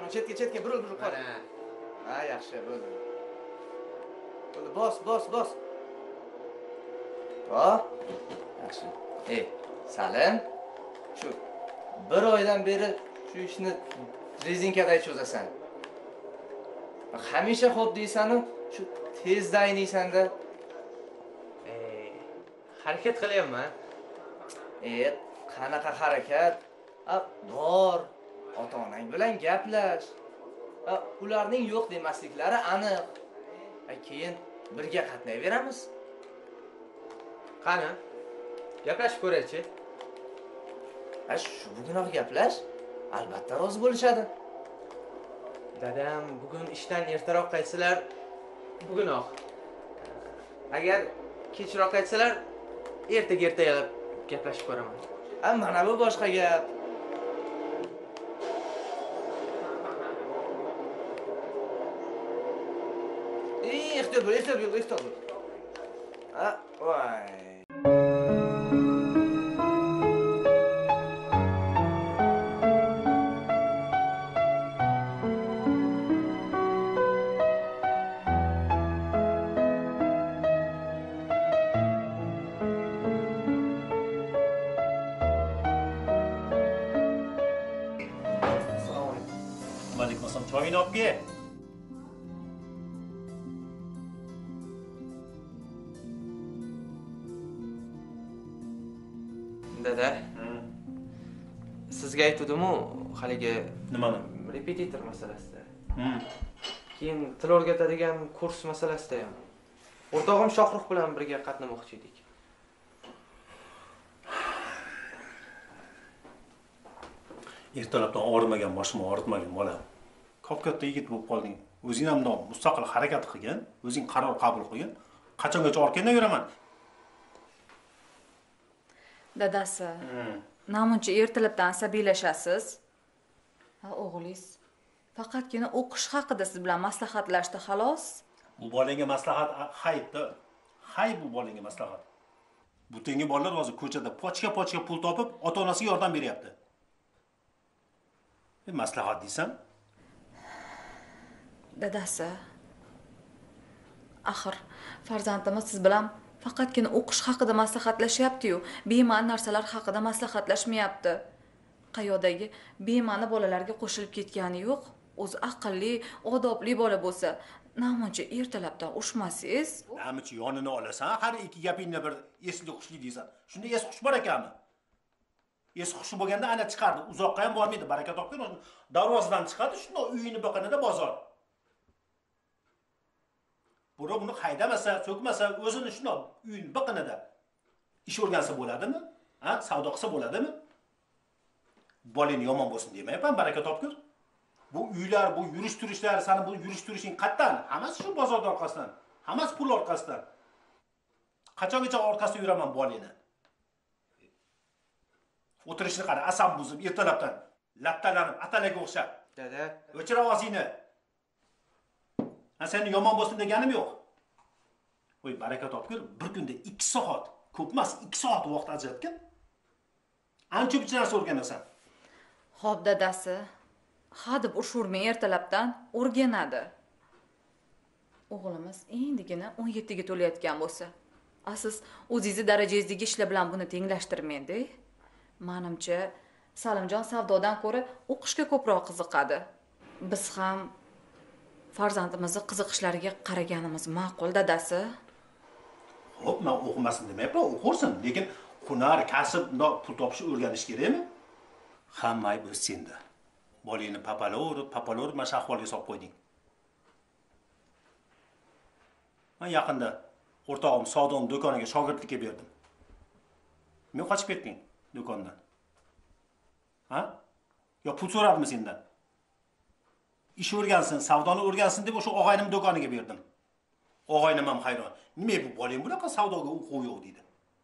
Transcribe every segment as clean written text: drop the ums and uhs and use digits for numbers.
Chetga, buril qol. Ha, yaxshi, bo'ldi. Bos. Yaxshi. Salim. Shu bir oydan beri shu ishni rezinkada cho'zasan. Hamisha xo'p deysan-u, shu tezda aynaysan-da. Harakat qilyapman. Qanaqa harakat? Bor. Ota-onang bilan gaplash. Ularning yo'q demasliklari aniq. Keyin birga qatnayveramiz. Qani? Gaplashib ko'raychi. Shu bugunoq gaplash. Albatta rozi bo'lishadi. Dadam bugun ishdan ertaroq qaytsalar, bugunoq. Agar kechroq qaytsalar, ertaga gaplashib ko'raman. Mana bu boshqa gap. Ehtiyot bo'l. Voy. Choyini olib kel. Dada. Sizga aytdim-ku, haligi nimani? Repetitor masalasida. Keyin til o'rgatadigan kurs masalasida ham. O'rtog'im Shohruh bilan birga qatnamoqchi edik. Ertalabdan og'rimagan, boshim og'ritmagan bolam. Katta yigit bo'lib qolding. O'zing ham mustaqil harakat qilgan, o'zing qaror qabul qilgan. Qachongacha orqangdan yuraman? Dadasi, namuncha ertalabdan asabiylashasiz? O'g'lingiz faqatgina o'qish haqida siz bilan maslahatlashdi, xolos. Bu bolaga maslahat hayda. Hay bu bolaga maslahat. Butengi bolalar hozir ko'chada pochka pul topib, ota-onasiga yordam beryapti. Maslahat deysan? Dadasi, axir farzandimiz siz bilan faqatgina o'qish haqida maslahatlashyapti-yu, bema'ni narsalar haqida maslahatlashmayapti. Qayoqdagi bema'ni bolalarga qo'shilib ketgani yo'q. O'zi aqlli, odobli bola bo'lsa, namuncha ertalabdan ushmasangiz, namuncha yonini olasan, har ikki gapingni bir esli hushli deysan. Shunda es hush bor ekanmi? Es hushi bo'lganda ana chiqardi. Uzoqqa ham bormaydi, baraka topgan. Darvozadan chiqadi, shunda uyini biqinida bozor. Buni haydamasa, so'kmasa, o'zini shundoq uyini biqinida ish o'rgansa bo'ladimi? Savdo qilsa bo'ladimi? Bolani yomon bo'lsin demayapman, baraka topgur. Bu uylar, bu yurish-turishlar, seni bu yurish-turishing qayerdan? Hammasi shu bozor orqasidan. Hammasi pul orqasidan. Qachongacha orqasida yuraman bolani? O'tirishni qara, asab buzib, ertalabdan lattalanib, atalaga o'xshab. Dada, o'chir ovozingni. Seni yomon bo'lsin deganim yo'q. Voy, baraka topgur, bir kunda 2 soat, ko'p emas, 2 soat vaqt ajratgan. Ancha bir narsa o'rganasan. Xo'p, dadasi, hadeb ushurmay ertalabdan o'rganadi. O'g'limiz endigina 17 ga to'layotgan bo'lsa, siz o'zingizni darajangizdagi ishlar bilan buni tenglashtirmaydi. Menimcha, Salimjon savdodan ko'ra o'qishga ko'proq qiziqadi. Biz ham farzandimizning qiziqishlariga qaraganimiz ma'qul, dadasi. Xo'p, men o'qimasin demayapman, o'qirsin, lekin hunar, kasb, pul topishni o'rganish kerakmi? Hamma ayb o'z senda. Bolani papalor mana shu ahvolga solib qo'yding. Men yaqinda o'rtog'im savdo do'koniga shogirdlikka berdim. Men qochib ketding do'kondan. Yo pul so'radimi sendan? Ish o'rgansin, savdoni o'rgansin deb o'sha og'aynim do'koniga berdim. Og'aynim ham hayron. Nima bu bolang bunaqa savdoga o'quv yo'q deydi.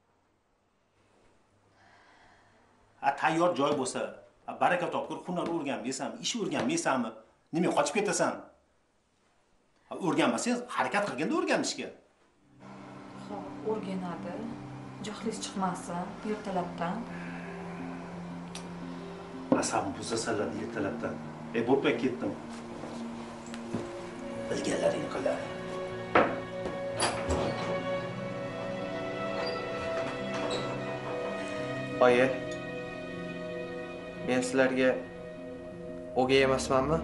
Tayyor joy bo'lsa, baraka topgur, hunar o'rganmaysanmi, ish o'rganmaysanmi? Nima qochib ketasan? O'rganmasangiz harakat qilganda o'rganishga. Xo'p, o'rganadi. Jahlingiz chiqmasin ertalabdan. Asabim buzasalar ertalabdan. Bo'pti, ketdim. Bilganlaringni qiladi. Oyi, men sizlarga o'gay emasmanmi?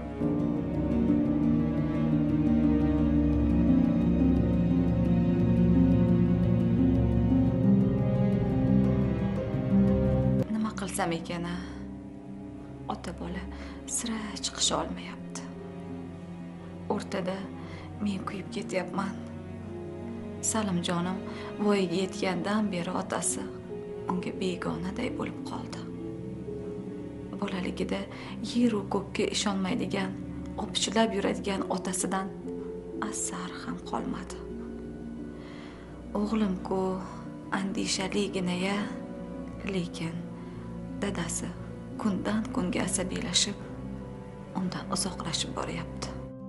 Nima qilsam ekan? Ota bola sira chiqisha olmayapti. O'rtada men kuyib ketyapman. Salimjonim voyaga yetgandan beri otasi unga begonaday bo'lib qoldi. Bolaligida yer u ko'kka ishonmaydigan, opichlab yuradigan otasidan asar ham qolmadi. O'g'lim-ku andishaligina-ya, lekin dadasi kundan kunga asabiylashib, undan uzoqlashib boryapti.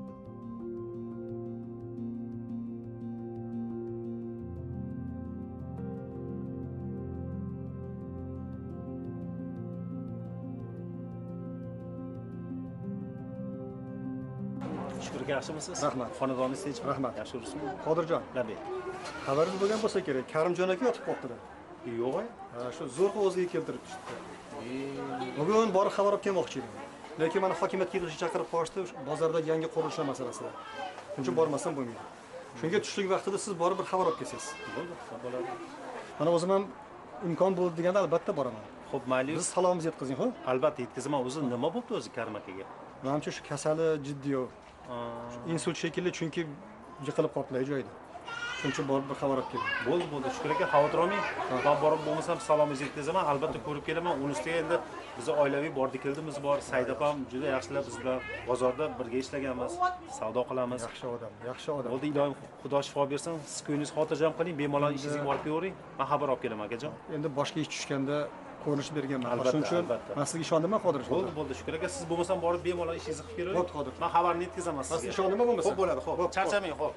Shukurga yaxshimisiz? Rahmat. Xonadoningiz tinch? Rahmat. Yaxshi yuribsizmi? Qodirjon, Labay. xabaringiz bo'lgan bo'lsa kerak, Karimjon aka yotib qolibdi. Yo'q. Shu zo'rg'a o'ziga keltirib tushdi. Bugun borib xabar olib kelmoqchi edim. Lekin mana hokimiyatga yig'ilishga chaqirib qo'yishdi, bozorda yangi qurilishlar masalasida. Shuning uchun bormasam bo'lmaydi. Shunga tushlik vaqtida siz borib bir xabar olib kelsangiz. Bo'ldi, bo'ladi. Mana o'zim ham imkon bo'ldi deganda albatta boraman. Xo'p, mayli. Siz salomimizni yetkazing, xo'p? Albatta yetkazaman. O'zi nima bo'pti o'zi Karim akaga? Menimcha shu kasali jiddiy. Insult shekilli, chunki yiqilib qolibdi joyida. Shuning uchun borib bir xabar olib keldim. Bo'ldi. Shukur aka, xavotir olmang. Men borib bo'lmasam salomingizni yetkazaman. Albatta ko'rib kelaman. Uni ustiga endi biz oilaviy bordik-keldimiz bor. Said opam juda yaxshilar, biz bilan bozorda birga ishlaganmiz, savdo qilamiz. Yaxshi odam, yaxshi odam. Bo'ldi, ilohim Xudo shifo bersin. Siz ko'nglingizni xotirjam qiling, bemalol ishingizga borib kelavering. Men xabar olib kelaman akajon. Endi boshqa ish tushganda ko'rinish berganman. Albatta, Shuning uchun albatta. men sizga ishondim, Qodirjon. Bo'ldi, Shukur aka, siz bo'lmasam borib bemalol ishingizni qilib kelavering. Bo'pti, Qodir. Men xabarni yetkazaman Siz sizga. ishondim bo'lmasa? Xo'p, bo'ladi, xo'p. Charchamang, xo'p.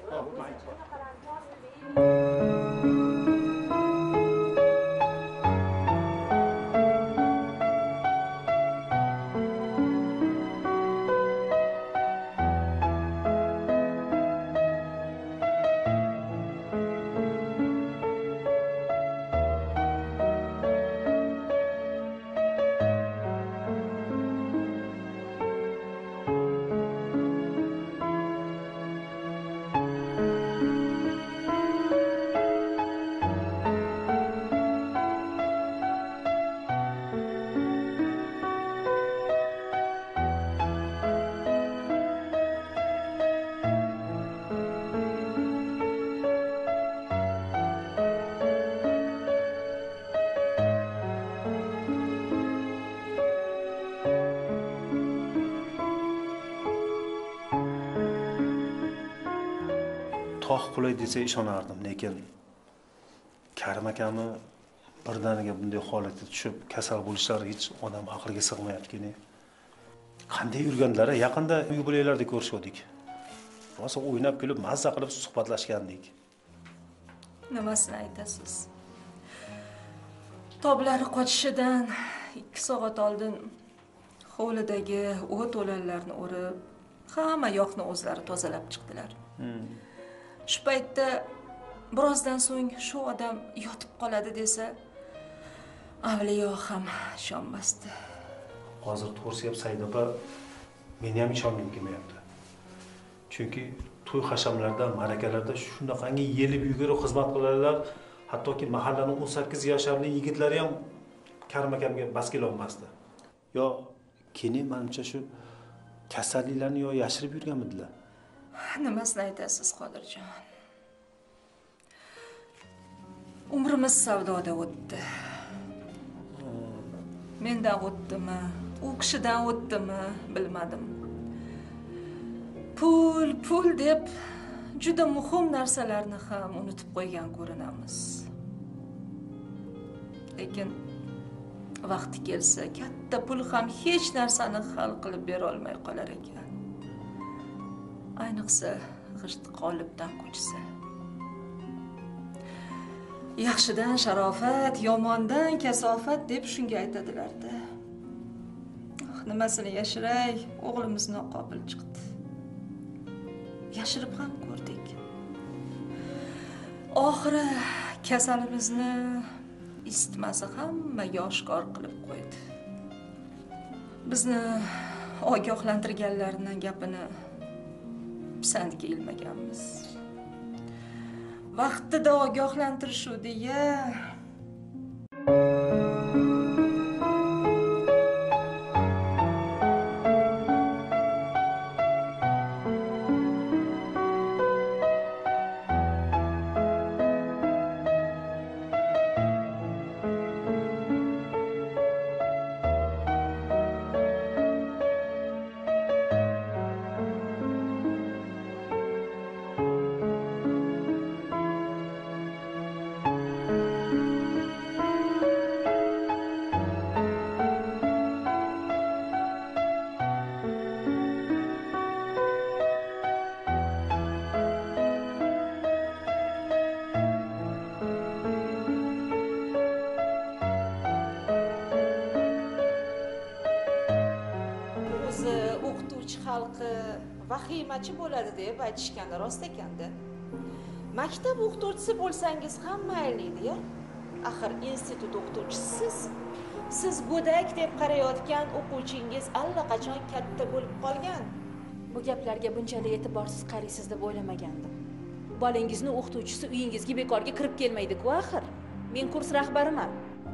Tog' qulay desa ishonardim, lekin Karim akami birdaniga bunday holatga tushib, kasal bo'lishlari hech odam aqliga sig'mayapti-ki. Qanday yurganlar, yaqinda uy bo'laylarda ko'rishdik. Rosa o'ynab kulib, mazza qilib suhbatlashgandik. Nimasini aytasiz? Toblari qochishidan 2 soat oldin hovlidagi o't o'lanlarni o'rib, hamma yoqni o'zlari tozalab chiqdilar. Shu paytda birozdan so'ng shu odam yotib qoladi desa, avliyo ham ishonmasdi. Hozir to'g'risi ham Said opa meni ham ishongim kelmayapti. Chunki to'y hashamlarda, ma'rakalarda shunaqangi yelib yugurib xizmat qiladilar, hattoki mahallaning 18 yoshli yigitlari ham Karim akamga bas kela olmasdi. Yo, keyin menimcha shu kasalliklarni yo yashirib yurganmidilar. Nimasini aytasiz, Qodirjon? Umrimiz savdoda o'tdi. Mendan o'tdimi, u kishidan o'tdimi, bilmadim. Pul deb juda muhim narsalarni ham unutib qo'ygan ko'rinamiz. Lekin vaqti kelsa, katta pul ham hech narsani hal qilib bera olmay qolar ekan. Ayniqsa g'isht qolipdan ko'chsa. Yaxshidan sharofat, yomondan kasofat deb shunga aytadilar-da. nimasini yashiray, o'g'limiz noqobil chiqdi. Yashirib ham ko'rdik. Oxiri kasalimizni isitmasi hammaga oshkor qilib qo'ydi. Bizni ogohlantirganlarning gapini pisandga ilmaganmiz. Vaqtida ogohlantirishuvdi-ya. Xalqi vahimachi bo'ladi deb aytishganda rost ekanda. Maktab o'qituvchisi bo'lsangiz ham mayli-ya. Axir institut o'qituvchisiz. Siz go'dak deb qarayotgan o'quvchingiz allaqachon katta bo'lib qolgan. Bu gaplarga bunchalik e'tiborsiz qaraysiz deb o'ylamagandim. Bolangizni o'qituvchisi uyingizga bekorga kirib kelmaydi-ku axir. Men kurs rahbariman.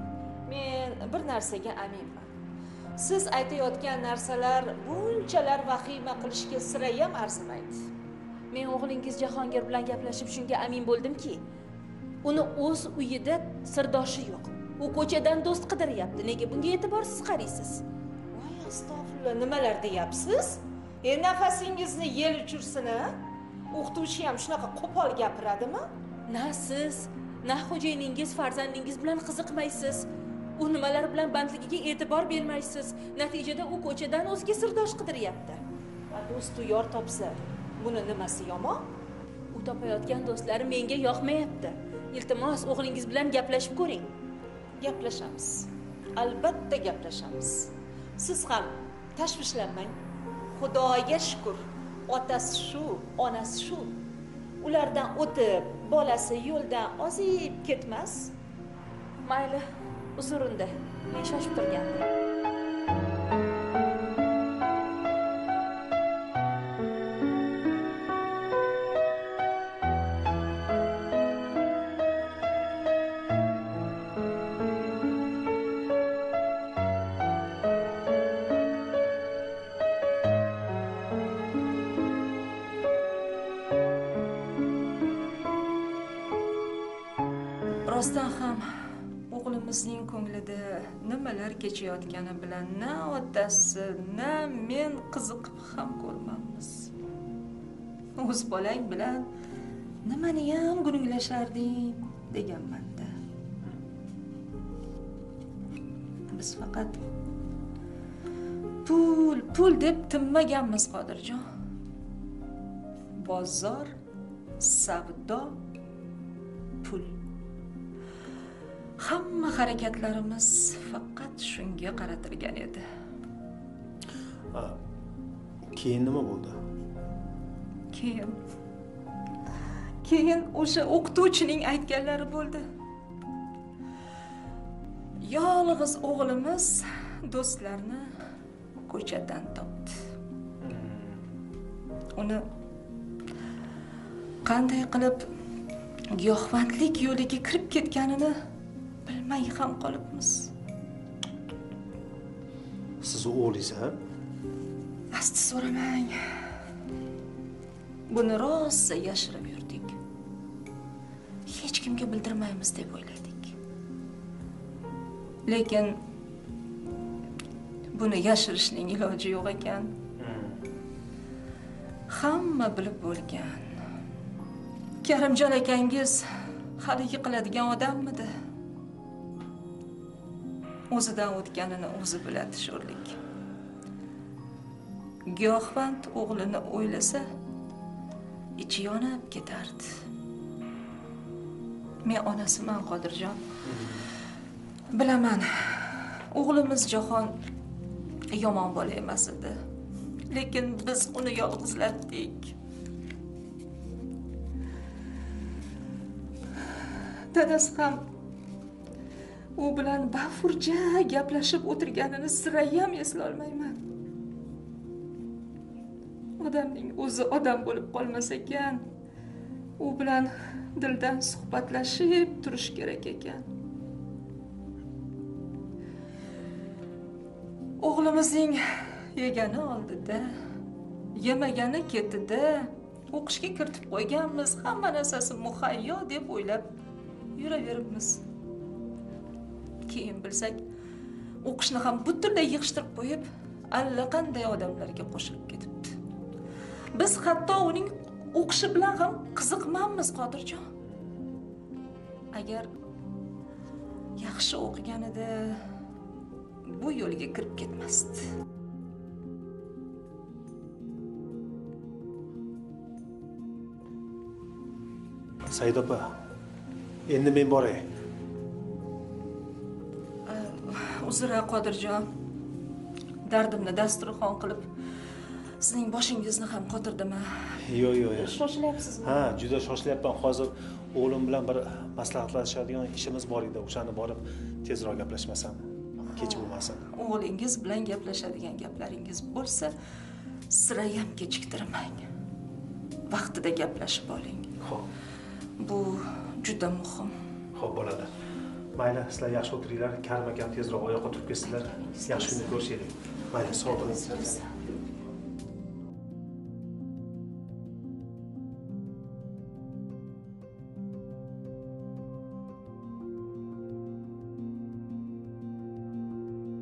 Men bir narsaga aminman. Siz aytayotgan narsalar bunchalar vahima qilishga sirayam arzimaydi. Men o'g'lingiz Jahongir bilan gaplashib shunga amin bo'ldimki, uni o'z uyida sirdoshi yo'q. U ko'chadan do'st qidiryapti. Nega bunga e'tiborsiz qaraysiz? Voy astag'firullah, nimalar deyapsiz? Nafasingizni yel uchursin-a? O'qituvchi ham shunaqa qo'pol gapiradimi? Na siz, na xo'jayiningiz farzandingiz bilan qiziqmaysiz. U nimalar bilan bandligiga e'tibor bermaysiz. Natijada u ko'chadan o'ziga sirdosh qidiryapti. Do'stu yor topsa, buni nimasi yomon? U topayotgan do'stlari menga yoqmayapti. Iltimos, o'g'lingiz bilan gaplashib ko'ring. Gaplashamiz. Albatta gaplashamiz. Siz ham tashvishlanmang. Xudoga shukr, otasi shu, onasi shu. Ulardan o'tib, bolasi yo'ldan ozib ketmas. Mayli, uzr-unda. Men shoshib turgandim. Rostdan ham o'g'limizning ko'nglida nimalar kechayotgani bilan na otasi, na men qiziqib ham ko'rmamiz. O'z bolang bilan nimani ham gurunglashding deganman-da. Biz faqat pul deb tinmaganmiz, Qodirjon. Bozor, savdo, pul. Hamma harakatlarimiz faqat shunga qaratilgan edi. Keyin nima bo'ldi? Keyin o'sha o'qituvchining aytganlari bo'ldi. Yolg'iz o'g'limiz do'stlarni ko'chadan topdi. Uni qanday qilib giyohvandlik yo'liga kirib ketganini bilmay ham qolibmiz. Siz o'g'lingiz-a? Asti so'ramang. Buni rosa yashirib yurdik. Hech kimga bildirmaymiz deb o'yladik. Lekin buni yashirishning iloji yo'q ekan. Hamma bilib bo'lgan. Karimjon akangiz hali yiqiladigan odammidi? O'zidan o'tganini o'zi biladi sho'rlik. Giyohvand o'g'lini o'ylasa, ichi yonib ketardi. Men onasiman, Qodirjon. Bilaman, o'g'limiz Jahon yomon bola emas edi. Lekin biz uni yolg'izlatdik. Dadasi ham u bilan bafurja gaplashib o'tirganini sirayam eslolmayman. Odamning o'zi odam bo'lib qolmas ekan. U bilan dildan suhbatlashib turish kerak ekan. O'g'limizning yegani oldida, yemagani ketida, o'qishga kiritib qo'yganmiz, hamma narsasi muhayyo deb o'ylab yuraveribmiz. Keyin bilsak, o'qishni ham butunlay yig'ishtirib qo'yib, allaqanday odamlarga qo'shilib ketibdi. Biz hatto uning o'qishi bilan ham qiziqmanmiz, Qodirjon. Agar yaxshi o'qiganida bu yo'lga kirib ketmasdi. Said opa, endi men boray. Uzra Qodirjon. Dardimni dasturxon qilib, sizning boshingizni ham qotirdimmi? Yo'q. Shoshilyapsizmi? Ha, juda shoshilyapman. Hozir o'g'lim bilan bir maslahatlashadigan ishimiz bor edi. O'shani borib tezroq gaplashmasam kech bo'lmasin. O'g'lingiz bilan gaplashadigan gaplaringiz bo'lsa, sirayam kechiktirmang. Vaqtida gaplashib oling. Xo'p. Bu juda muhim. Xo'p bo'ladi. Mayli, sizlar yaxshi o'tiringlar. Karim akam tezroq oyoqqa turib ketsizlar. Yaxshi kunni ko'rishaylik. Mayli, sog' bo'ling.